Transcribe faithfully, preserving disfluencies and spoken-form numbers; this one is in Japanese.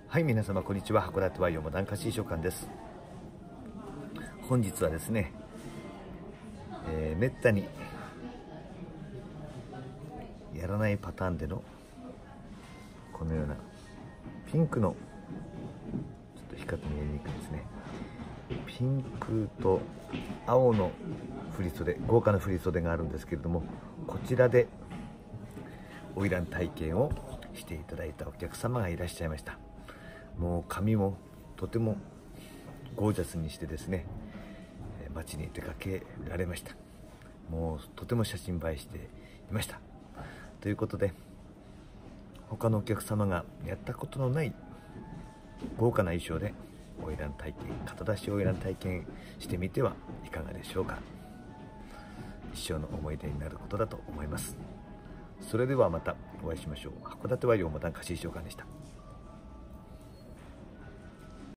はい、皆様こんにちは。函館ワイオモダン貸衣装館です。本日はですね、えー、めったにやらないパターンでのこのようなピンクのちょっと光って見えにくいですね、ピンクと青の振り袖、豪華な振り袖があるんですけれども、こちらで花魁体験をしていただいたお客様がいらっしゃいました。もう髪もとてもゴージャスにしてですね、街に出かけられました。もうとても写真映えしていました。ということで、他のお客様がやったことのない豪華な衣装で花魁体験、肩出し花魁体験してみてはいかがでしょうか。一生の思い出になることだと思います。それではまたお会いしましょう。函館ワイオモダン貸衣装館でした。